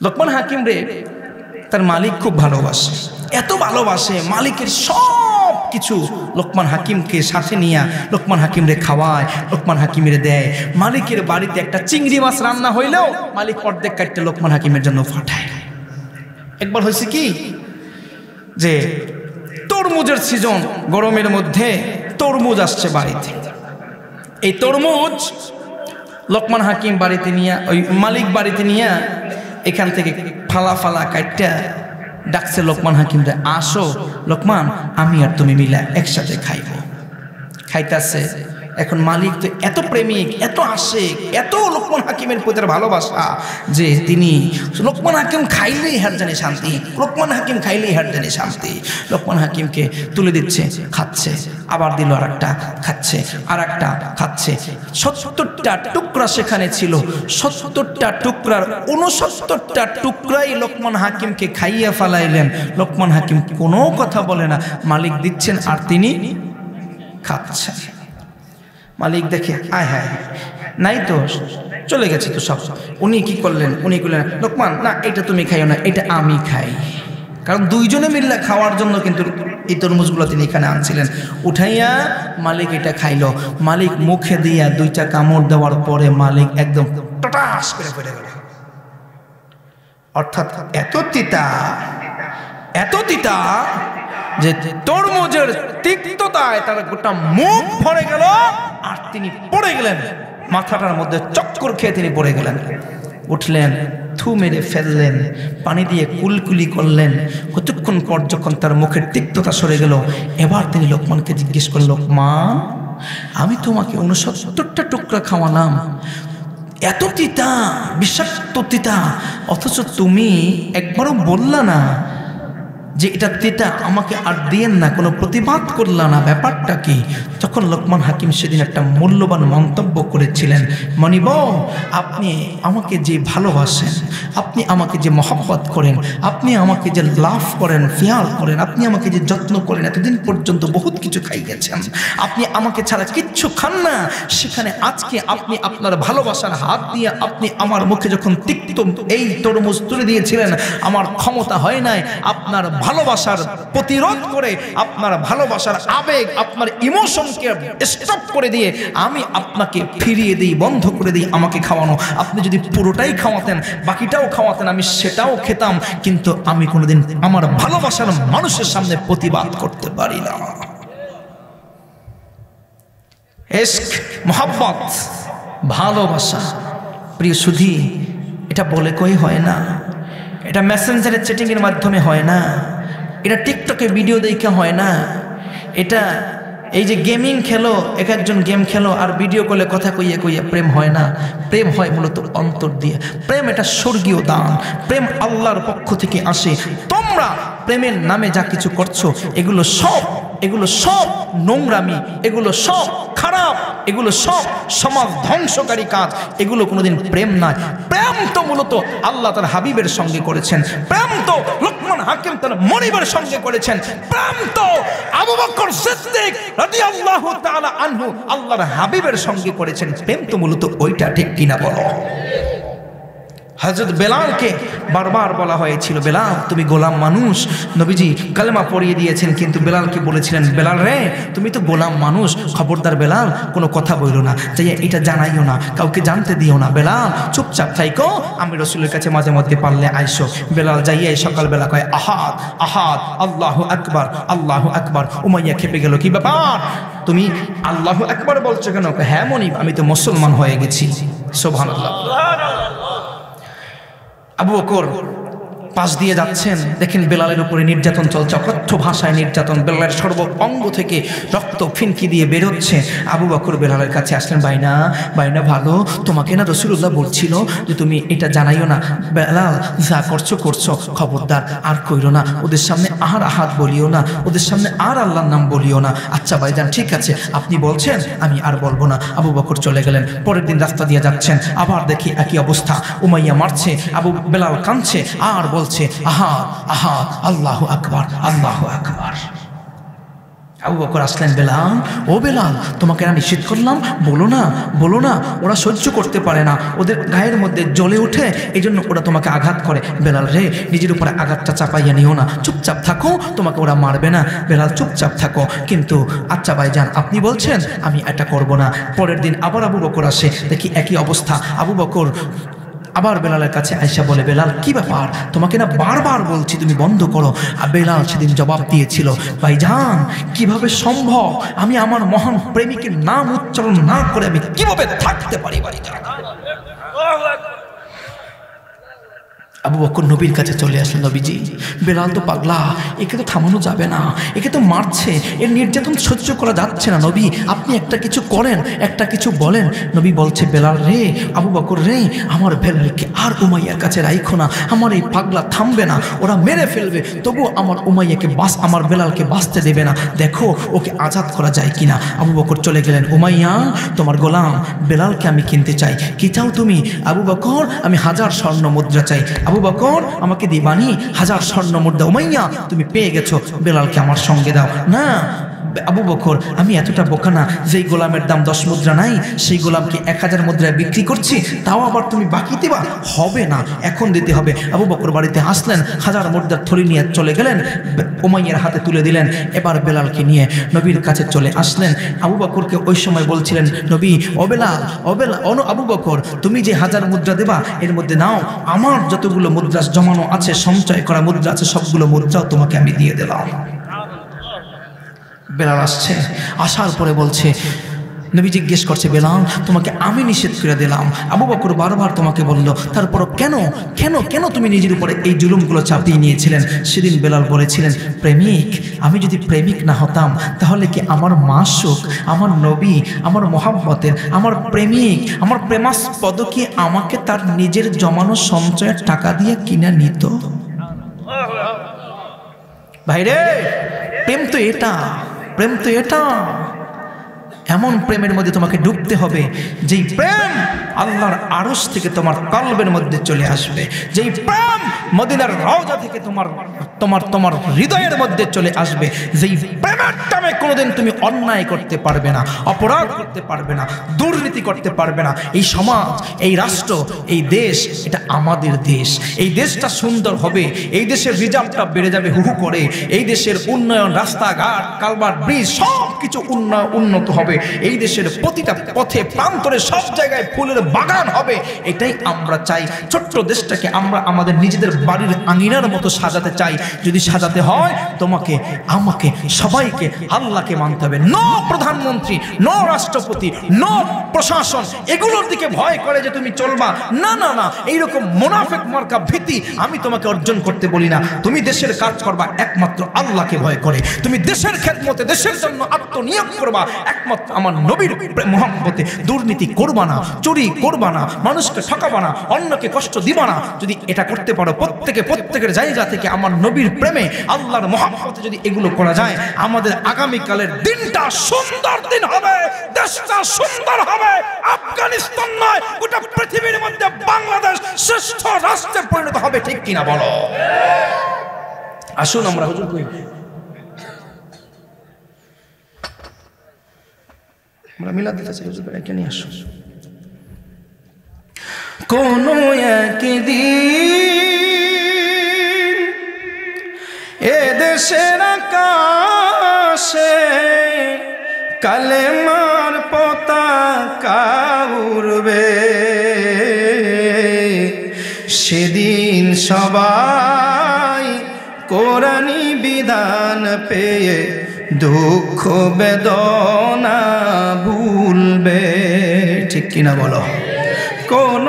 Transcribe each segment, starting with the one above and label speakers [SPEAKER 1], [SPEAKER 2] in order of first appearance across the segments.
[SPEAKER 1] লোকমান হাকিম রে তার মালিক খুব ভালোবাসে, এত ভালোবাসে মালিকের সব কিছু লোকমান হাকিমকে সাথে নিয়ে লোকমান হাকিম রে খাওয়ায়, লোকমান হাকিম রে দেয়। মালিকের বাড়িতে একটা চিংড়ি মাছ রান্না হইলেও মালিক অর্ধেক কাটতে লোকমান হাকিমের জন্য পাঠায়। একবার হয়েছে কি যে তরমুজের সিজন, গরমের মধ্যে তরমুজ আসছে বাড়িতে। এই তরমুজ লোকমান হাকিম বাড়িতে নিয়ে, ওই মালিক বাড়িতে নিয়ে এখান থেকে ফালা ফালা কাটটা ডাকছে লোকমান হাকিম রে, আসো লোকমান, আমি আর তুমি মিলা একসাথে খাইব। খাইতেছে। এখন মালিক তো এত প্রেমিক, এত আশেক, এত লোকমান হাকিমের প্রতি ভালোবাসা যে তিনি লোকমান হাকিম খাইলেই হার জানে শান্তি, লোকমান হাকিম খাইলেই হার জানে শান্তি। লোকমান হাকিমকে তুলে দিচ্ছে, খাচ্ছে, আবার দিল আর একটা, খাচ্ছে, আর একটা খাচ্ছে। 70টা টুকরা সেখানে ছিল, 70টা টুকরার 69টা টুকরাই লোকমান হাকিমকে খাইয়া ফেলাইলেন। লোকমান হাকিম কোনো কথা বলে না, মালিক দিচ্ছেন আর তিনি খাচ্ছেন। মালিক দেখে আয় হায় নাই তো, চলে গেছে তো সব। উনি কি করলেন, উনি বললেন লোকমান না, এটা তুমি খাইও না, এটা আমি খাই। কারণ দুইজনে মিললে খাওয়ার জন্য কিন্তু এই তরমুজগুলো তিনি এখানে আনছিলেন। উঠাইয়া মালিক এটা খাইল। মালিক মুখে দিয়া 2টা কামড় দেওয়ার পরে মালিক একদম টটাস করে পড়ে গেল। অর্থাৎ এত তিতা, এত তিতা যে তরমুজের তিক্ততায় তার গোটা মুখ ভরে গেল আর তিনি পড়ে গেলেন। মাথাটার মধ্যে চক্কর খেয়ে তিনি পড়ে গেলেন। উঠলেন, থু মেরে ফেললেন, পানি দিয়ে কুলকুলি করলেন। কতক্ষণ পর যখন তার মুখের তিক্ততা সরে গেল, এবার তিনি লোকমানকে জিজ্ঞেস করলেন, লোকমান, আমি তোমাকে 69টা টুকরা খাওয়ালাম, এত তিতা, বিষাক্ত তিতা, অথচ তুমি একবারও বললা না যে এটা তিতা, আমাকে আর দিয়েন না, কোনো প্রতিবাদ করলা না, ব্যাপারটা কি? তখন লোকমান হাকিম সেদিন একটা মূল্যবান মন্তব্য করেছিলেন, মনিব, আপনি আমাকে যে ভালোবাসেন, আপনি আমাকে যে মহব্বত করেন, আপনি আমাকে যে লাভ করেন, ফিয়াল করেন, আপনি আমাকে যে যত্ন করেন, এতদিন পর্যন্ত বহুত কিছু খাই গেছেন, আপনি আমাকে ছাড়া কিচ্ছু খান না, সেখানে আজকে আপনি আপনার ভালোবাসার হাত দিয়ে আপনি আমার মুখে যখন তিক্ত এই তরমুজ তুলে দিয়েছিলেন, আমার ক্ষমতা হয় নাই আপনার ভালোবাসার প্রতিরোধ করে, আপনার ভালোবাসার আবেগ, আপনার ইমোশনকে স্টপ করে দিয়ে আমি আপনাকে ফিরিয়ে দিই, বন্ধ করে দিই আমাকে খাওয়ানো। আপনি যদি পুরোটাই খাওয়াতেন, বাকিটাও খাওয়াতেন, আমি সেটাও খেতাম, কিন্তু আমি কোনোদিন আমার ভালোবাসার মানুষের সামনে প্রতিবাদ করতে পারি না। ইশক, মোহাব্বত, ভালোবাসা, প্রিয় সুধী, এটা বলে কই হয় না, এটা মেসেঞ্জারের চ্যাটিংয়ের মাধ্যমে হয় না, এটা টিকটকে ভিডিও দেখে হয় না, এটা এই যে গেমিং খেলো, এক একজন গেম খেলো আর ভিডিও কলে কথা কইয়া কইয়া প্রেম হয় না। প্রেম হয় মূলত অন্তর দিয়ে। প্রেম এটা স্বর্গীয় দান, প্রেম আল্লাহর পক্ষ থেকে আসে। তোমরা প্রেমের নামে যা কিছু করছো, এগুলো সব নোংরামি, এগুলো সব খারাপ, এগুলো সব সমাজ ধ্বংসকারী কাজ, এগুলো কোনোদিন প্রেম নয়। প্রেম তো মূলত আল্লাহ তার হাবিবের সঙ্গে করেছেন, প্রেম তো লোকমান হাকিম তার মনিবের সঙ্গে করেছেন, প্রেম তো আবু বকর সিদ্দিক রাদিয়াল্লাহু তাআলা আনহু আল্লাহর হাবিবের সঙ্গে করেছেন। প্রেম তো মূলত ওইটা, ঠিক কিনা বলো? হযরত বেলালকে বারবার বলা হয়েছিল, বেলাল তুমি গোলাম মানুষ, নবীজি কালেমা পড়িয়ে দিয়েছেন, কিন্তু বেলালকে বলেছিলেন, বেলাল রে তুমি তো গোলাম মানুষ, খবরদার বেলাল কোনো কথা বইল না, যাই এটা জানাইও না, কাউকে জানতে দিও না, বেলাল চুপচাপ থাইকো, আমি রাসূলের কাছে মাঝে মধ্যে পারলে আইসো। বেলাল যাইয়ে সকালবেলা কয়, আহাদ আহাদ, আল্লাহু আকবার, আল্লাহু আকবার। উমাইয়া খেপে গেল, কি ব্যাপার, তুমি আল্লাহু আকবার বলছো কেন? হ্যাঁ মনিব, আমি তো মুসলমান হয়ে গেছি। সুবহানাল্লাহ। আবু বকর পাশ দিয়ে যাচ্ছেন, দেখেন বেলালের উপরে নির্যাতন চলছে, অকথ্য ভাষায় নির্যাতন, বেলালের সর্ব অঙ্গ থেকে রক্ত ফিনকি দিয়ে বেরোচ্ছে। আবু বকর বেলালের কাছে আসলেন, বাইনা বাইনা ভালো, তোমাকে না রাসূলুল্লাহ বলছিল যে তুমি এটা জানাইও না, বেলাল যা করছো করছো, খবরদার আর কইরো না, ওদের সামনে আর আহাদ বলিও না, ওদের সামনে আর আল্লাহর নাম বলিও না। আচ্ছা ভাইজান ঠিক আছে, আপনি বলছেন, আমি আর বলবো না। আবু বকর চলে গেলেন। পরের দিন রাস্তা দিয়ে যাচ্ছেন, আবার দেখি একই অবস্থা, উমাইয়া মারছে, বেলাল কাঁদছে আর বলছে, আহাদ আহাদ, আল্লাহু আকবার, আল্লাহু আকবার। আবু বকর আসলেন, বেলাল, ও বেলাল, তোমাকে না নিষেধ করলাম, বলো না, বলো না, ওরা সহ্য করতে পারে না, ওদের গায়ের মধ্যে জ্বলে ওঠে, এই জন্য ওরা তোমাকে আঘাত করে। বেলাল রে, নিজের উপরে আঘাতটা চাপাইয়া নিও না, চুপচাপ থাকো, তোমাকে ওরা মারবে না। বেলাল চুপচাপ থাকো। কিন্তু আচ্ছা ভাইজান, আপনি বলছেন, আমি এটা করব না। পরের দিন আবার আবু বকর আসে, দেখি একই অবস্থা। আবু বকর আবার বেলালের কাছে আয়েশা বলে, বেলাল কি ব্যাপার, তোমাকে না বারবার বলছি তুমি বন্ধ করো। আর বেলাল সেদিন জবাব দিয়েছিল, ভাইজান কিভাবে সম্ভব, আমি আমার মহান প্রেমিকের নাম উচ্চারণ না করে আমি কিভাবে থাকতে পারি ভাইজান। আবু বকর নবীর কাছে চলে আসলেন, নবীজি বেলাল তো পাগলা, একে তো থামানো যাবে না, একে তো মারছে, এর নির্যাতন সহ্য করা যাচ্ছে না, নবী আপনি একটা কিছু করেন, একটা কিছু বলেন। নবী বলছে, বেলাল রে, আবু বকর রে, আমার বেলালকে আর উমাইয়ার কাছে রাইখো না, আমার এই পাগলা থামবে না, ওরা মেরে ফেলবে, তবু আমার উমাইয়াকে আমার বেলালকে বাঁচতে দেবে না, দেখো ওকে আজাদ করা যায় কিনা। আবু বকর চলে গেলেন, উমাইয়া তোমার গোলাম বেলালকে আমি কিনতে চাই, কি চাও তুমি? আবু বকর আমি 1000 স্বর্ণ মুদ্রা চাই। আবু বকর আমাকে দিবানি 1000 স্বর্ণ মুদ্রা। উমাইয়া তুমি পেয়ে গেছো, বেলালকে আমার সঙ্গে দাও। না আবু বকর, আমি এতটা বোকা না, যেই গোলামের দাম 10 মুদ্রা নাই, সেই গোলামকে 1000 মুদ্রায় বিক্রি করছি, তাও আবার তুমি বাকি দিবা? হবে না, এখন দিতে হবে। আবু বকর বাড়িতে আসলেন, 1000 মুদ্রার থলি নিয়ে চলে গেলেন, উমাইয়ার হাতে তুলে দিলেন। এবার বেলালকে নিয়ে নবীর কাছে চলে আসলেন। আবু বকরকে ওই সময় বলছিলেন, নবী ও বেলাল, ও বেলাল, আবু বকর, তুমি যে 1000 মুদ্রা দেবা, এর মধ্যে নাও আমার যতগুলো মুদ্রা জমানো আছে, সঞ্চয় করা মুদ্রা আছে, সবগুলো মুদ্রাও তোমাকে আমি দিয়ে দিলাম। বেলাল আসছে, আসার পরে বলছে, নবী জিজ্ঞেস করছে, বেলাল তোমাকে আমি নিষেধ করে দিলাম, আবু বকর বারবার তোমাকে বলল, তারপর কেন কেন কেন তুমি নিজের উপরে এই জুলুমগুলো চাপিয়ে নিয়েছিলেন? সেদিন বেলাল বলেছিলেন, প্রেমিক, আমি যদি প্রেমিক না হতাম, তাহলে কি আমার মাসুক, আমার নবী, আমার মোহাম্মতের, আমার প্রেমিক, আমার প্রেমাস্পদ কি আমাকে তার নিজের জমানো সঞ্চয়ের টাকা দিয়ে কিনে নিত? ভাইরে, প্রেম তো এটা, প্রেম তো এটা। এমন প্রেমের মধ্যে তোমাকে ডুবতে হবে, যেই প্রেম আল্লাহর আরশ থেকে তোমার কলবের মধ্যে চলে আসবে, যেই প্রেম মদিনার রওজা থেকে তোমার তোমার তোমার হৃদয়ের মধ্যে চলে আসবে, যেই প্রেমের টানে কোনোদিন তুমি অন্যায় করতে পারবে না, অপরাধ করতে পারবে না, দুর্নীতি করতে পারবে না। এই সমাজ, এই রাষ্ট্র, এই দেশ, এটা আমাদের দেশ। এই দেশটা সুন্দর হবে, এই দেশের রিজার্ভটা বেড়ে যাবে হুহু করে, এই দেশের উন্নয়ন, রাস্তাঘাট, কালভার্ট, ব্রিজ সব কিছু উন্নত হবে, এই দেশের প্রতিটা পথে প্রান্তরে সব জায়গায় ফুলের বাগান হবে। এটাই আমরা চাই। ছোট্ট দেশটাকে আমরা আমাদের নিজেদের বাড়ির আঙিনার মতো সাজাতে চাই। যদি সাজাতে হয়, তোমাকে, আমাকে, সবাইকে আল্লাহকে মানতে হবে। নো প্রধানমন্ত্রী, নো রাষ্ট্রপতি, নো প্রশাসন এগুলোর দিকে ভয় করে যে তুমি চলবা, না না না, এইরকম মুনাফিক মার্কা ভীতি আমি তোমাকে অর্জন করতে বলি না। তুমি দেশের কাজ করবা একমাত্র আল্লাহকে ভয় করে, তুমি দেশের খেদমতে, দেশের জন্য আত্মনিয়োগ করবা একমাত্র আমার নবীর মোহাম্মতে। দুর্নীতি করবা না, চুরি করবা না, মানুষকে ঠকাবা না, অন্যকে কষ্ট দিবা না। যদি এটা করতে পারো, প্রত্যেকের জায়গা থেকে আমার নবীর প্রেমে, আল্লাহর মোহাম্মতে যদি এগুলো করা যায়, আমাদের আগামীকালের দিনটা সুন্দর দিন হবে, দেশটা সুন্দর হবে। আফগানিস্তান নয়, গোটা পৃথিবীর মধ্যে বাংলাদেশ শ্রেষ্ঠ রাষ্ট্রে পরিণত হবে, ঠিক কিনা বলো? আসুন আমরা হুজুর কই আমরা মিলাদ দিতে চাই, হুজুর এখানে নিয়ে আসুন। কোন একদিন এ দেশের আকাশে কালেমার পতাকা উড়বে, সেদিন সবাই কোরআনী বিধান পেয়ে দুঃখ বেদনা ভুলবে, ঠিক কিনা বলো? কোন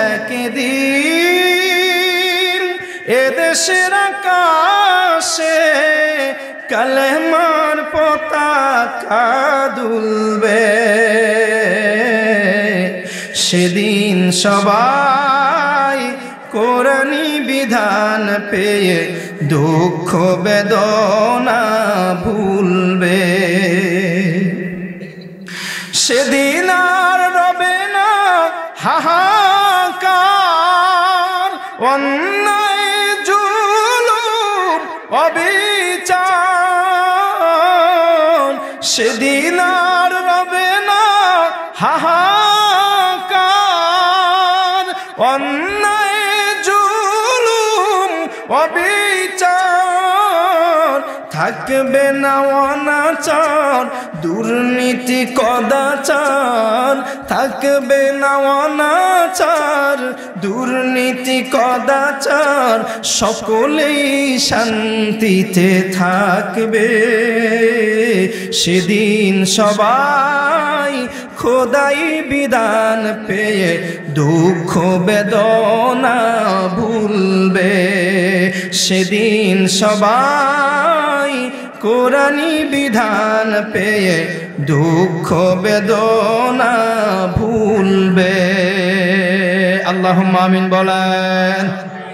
[SPEAKER 1] একদিন এদেশের আকাশে কালেমার পতাকা দুলবে, সেদিন সবাই কোরআনী বিধান পেয়ে দুঃখ বেদনা ভুলবে। সেদিন আর রবে না হাহাকার, অন্যায় জুলুম অবিচার, সেদিন আর রবে না হাহাকার, অন্যায় জুলুম অবিচার থাকবে না অনাচার, দুর্নীতি কদাচার থাকবে না অনাচার, দুর্নীতি কদাচার সকলেই শান্তিতে থাকবে। সেদিন সবাই খোদাই বিধান পেয়ে দুঃখ বেদনা ভুলবে। সেদিন সবাই কোরআনি বিধান পেয়ে দুঃখ বেদনা ভুলবে। আল্লাহুম্মা আমিন বলেন।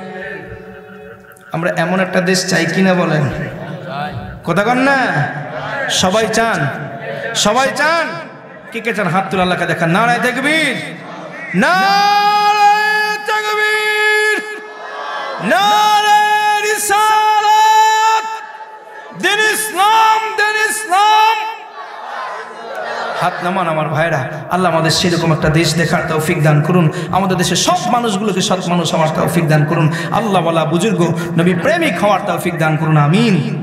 [SPEAKER 1] আমরা এমন একটা দেশ চাই কিনা বলেন? কথা কন না? সবাই চান? সবাই চান? কে কে চান হাত তুলে আল্লাহকে দেখান। নারায়ে তাকবীর, নারায়ে তাকবীর, নারায়ে রিসালাত, দিন ইসলাম, দিন ইসলাম। হাত নামান আমার ভাইরা। আল্লাহ আমাদের সেরকম একটা দেশ দেখার তৌফিক দান করুন। আমাদের দেশের সব মানুষগুলোকে সৎ মানুষ হওয়ার তৌফিক দান করুন। আল্লাহ ওয়ালা বুজুর্গ নবী প্রেমিক হওয়ার তৌফিক দান করুন। আমিন।